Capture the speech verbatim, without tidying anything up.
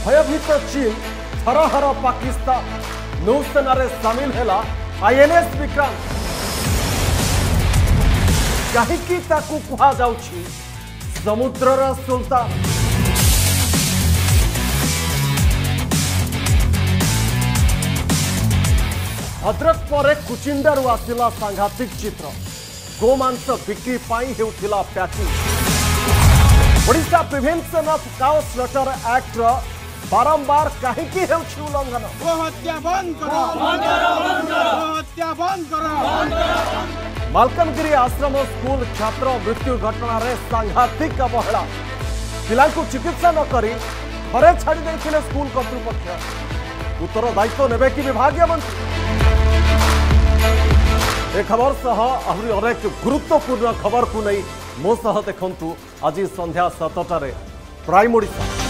भयभीत चीन थरहर पाकिस्तान नौसेना रे सामिल है आईएनएस विक्रांत कहीं ताकू कहा जाउछि समुद्रर सुल्तान। भद्रक पर कुचिंडारू आसिला सांघातिक चित्र गोमांस बिक्री पाई हेउथिला packing. Odisha prevention of cow slaughter act बारंबार कहीं उल्लंघन मालकानगिरी आश्रम स्कूल छात्र मृत्यु घटना रे सांघातिक अवहेला पिला चिकित्सा न करी घरे छाड़ी देथिले स्कूल कर्तृपक्ष उत्तर दायित्व नेबे कि विभागीय मंत्री। ए खबर सह आहरी अनेक गुरुत्वपूर्ण खबर को नहीं मो सह देखंतु आज संध्या सातटारे प्राइम ओडिशा।